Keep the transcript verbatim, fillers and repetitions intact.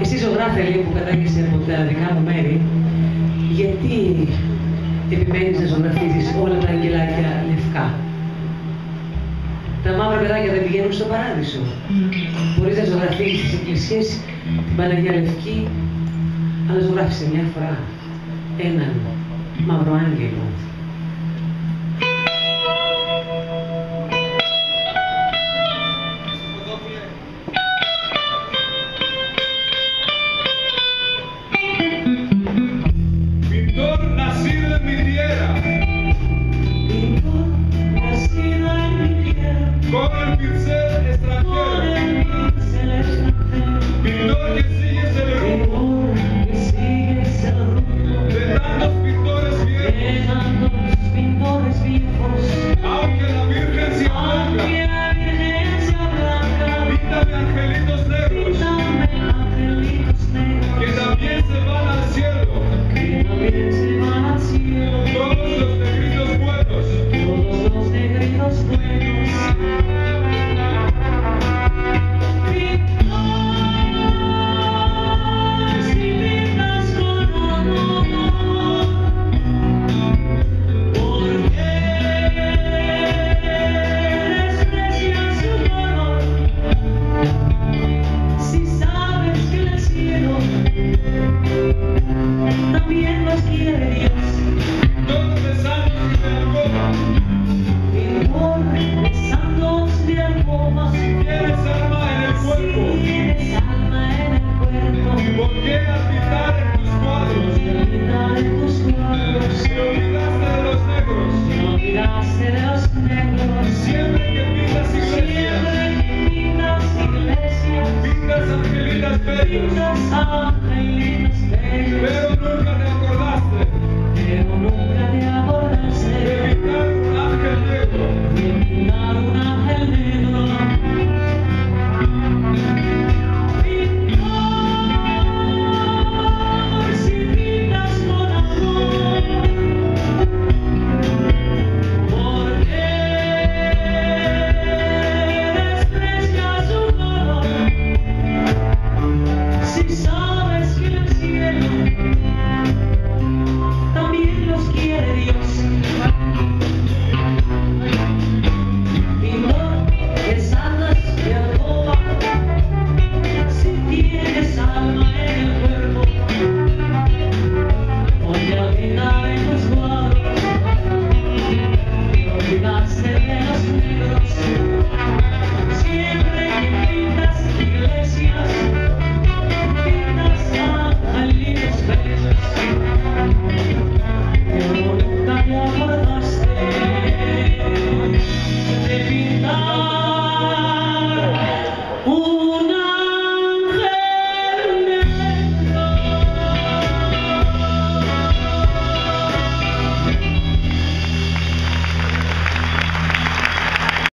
Εσύ ζωγράφε λίγο που κατάγεσαι από τα δικά μου μέρη, γιατί επιμένεις να ζωγραφίζεις όλα τα αγγελάκια λευκά? Τα μαύρα παιδάκια δεν πηγαίνουν στο παράδεισο. Μπορείς να ζωγραφίζεις στις εκκλησίες την Παναγία Λευκή, αλλά ζωγράφισε μια φορά έναν μαύρο άγγελο. Con el pincel extranjero, pintor que sigues el rumbo de tantos pintores viejos, aunque la Virgen sea blanca, píntame angelitos negros, que también se van al cielo, todos los negritos buenos. Pero nunca te acordaste. Pero nunca